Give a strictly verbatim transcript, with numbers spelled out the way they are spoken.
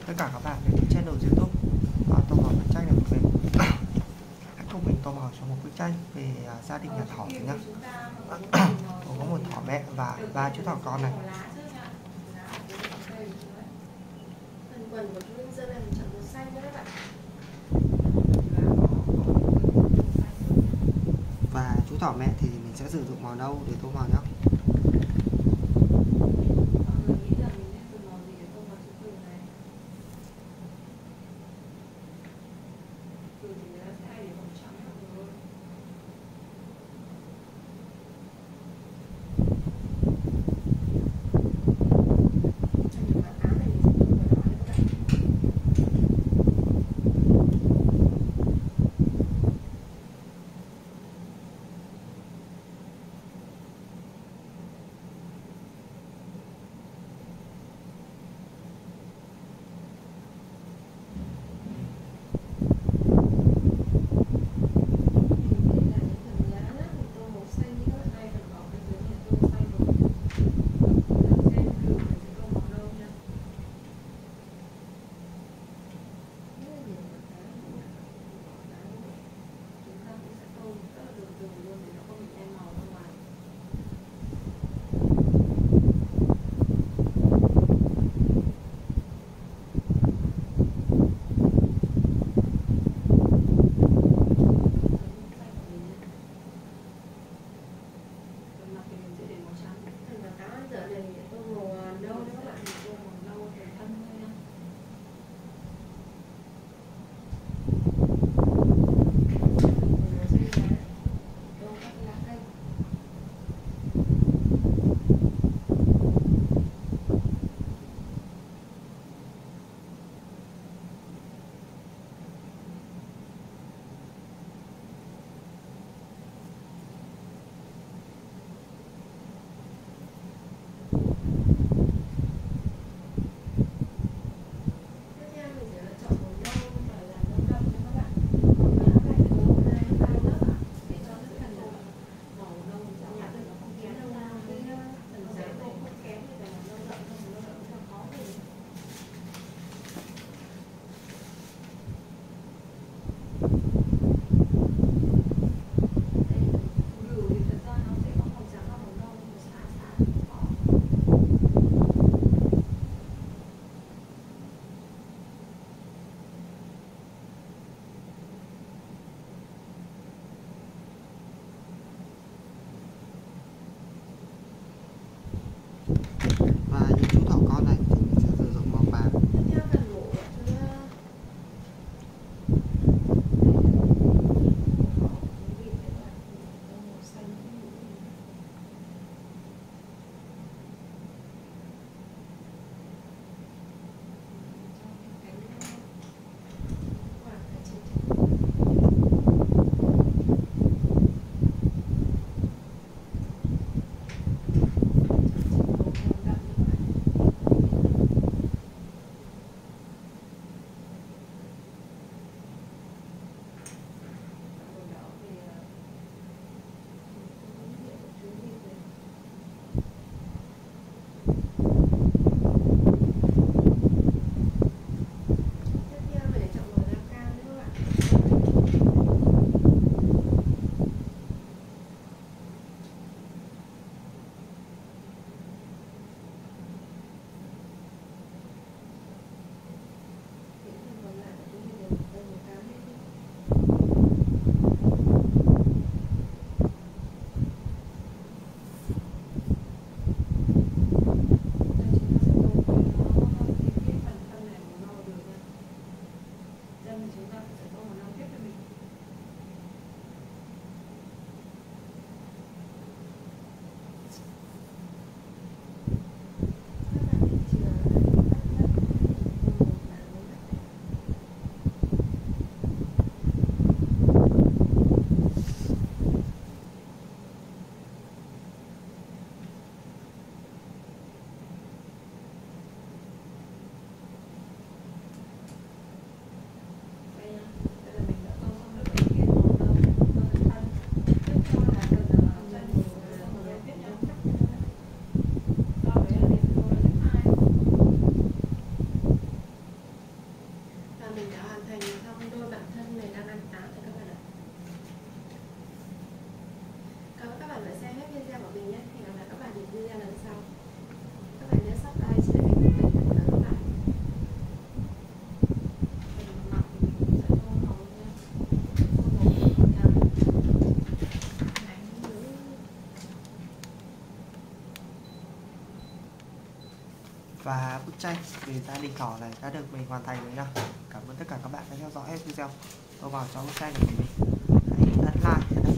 tất cả các bạn đến với channel YouTube à, Tô Màu Vẽ Tranh này của mình. Hãy cùng mình tô màu cho một bức tranh về à, gia đình nhà thỏ nhé. Có một thỏ mẹ và ba chú thỏ con này. Và chú thỏ mẹ thì mình sẽ sử dụng màu nâu để tô màu nhé. tranh về gia đình Thỏ này đã được mình hoàn thành rồi nhá. Cảm ơn tất cả các bạn đã theo dõi hết video. Tôi vào cho bức tranh này của mình. Hãy ấn like,